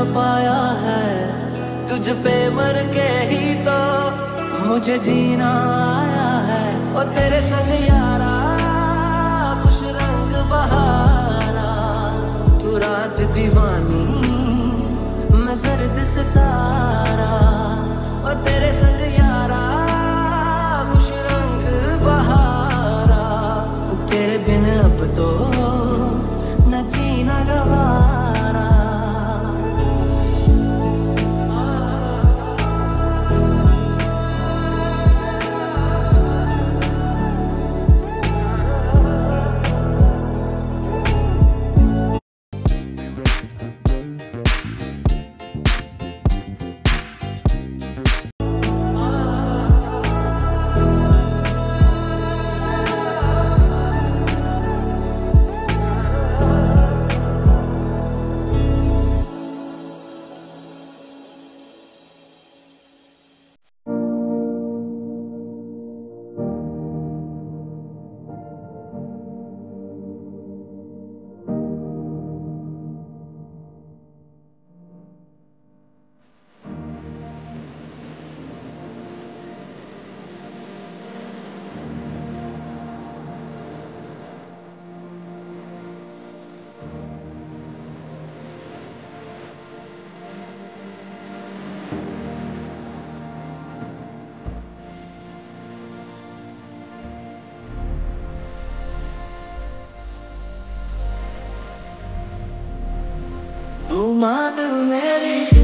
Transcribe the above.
पाया है, तुझ पे मर के ही तो मुझे जीना आया है। ओ तेरे संग यारा खुश रंग बहारा, तू रात दीवानी मैं जर्द सितारा। ओ तेरे संग यारा खुश रंग बहारा, तेरे बिन अब तो न जीना गवारा। तू मान मेरी